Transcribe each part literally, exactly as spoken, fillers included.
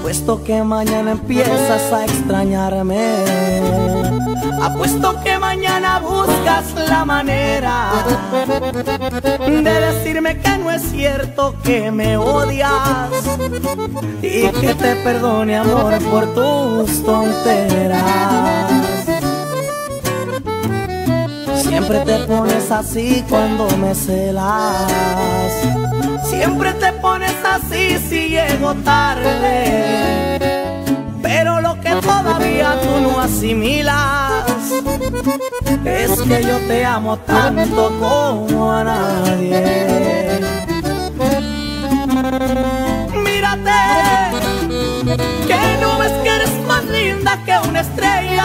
Apuesto que mañana empiezas a extrañarme. Apuesto que mañana buscas la manera de decirme que no es cierto, que me odias y que te perdone, amor, por tus tonteras. Siempre te pones así cuando me celas. Siempre te pones así si llego tarde. Pero lo que todavía tú no asimilas es que yo te amo tanto como a nadie. Mírate, que no ves que eres más linda que una estrella,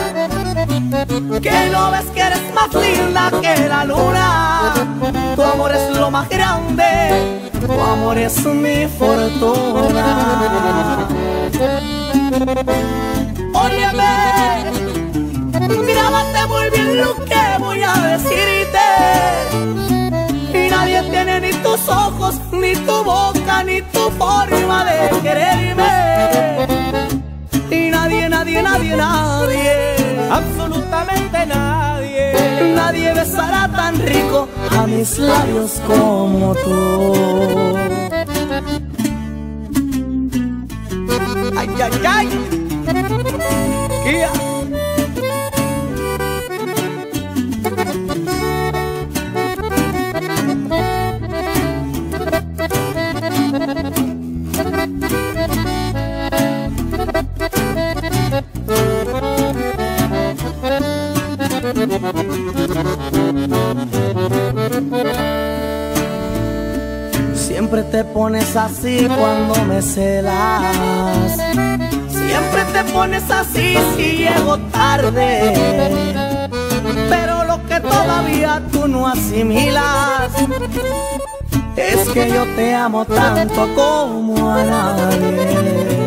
que no ves que eres más linda que la luna. Tu amor es lo más grande, tu amor es mi fortuna. Óyeme, grábate muy bien lo que voy a decirte. Y nadie tiene ni tus ojos, ni tu boca, ni tu forma de quererme. Y nadie, nadie, nadie, nadie, absolutamente nadie, nadie besará tan rico a mis labios como tú. Ay, ay, ay. Yeah. Siempre te pones así cuando me celas. Siempre te pones así si llego tarde. Pero lo que todavía tú no asimilas es que yo te amo tanto como a nadie.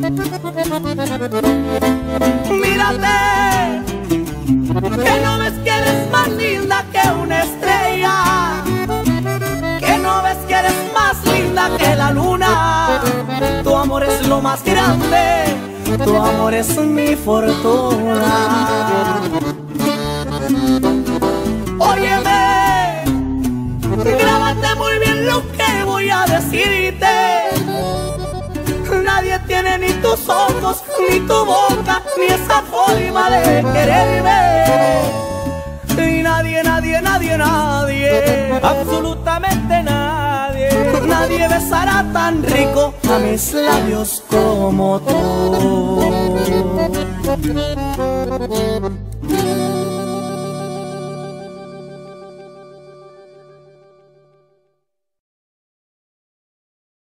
Mírate, que no ves que eres más linda que una estrella, que no ves que eres más linda que la luna. Tu amor es lo más grande, tu amor es mi fortuna. Óyeme, grábate muy bien lo que voy a decirte. Nadie tiene ni tus ojos, ni tu boca, ni esa forma de quererme. Y nadie, nadie, nadie, nadie, absolutamente nadie, nadie besará tan rico a mis labios como tú.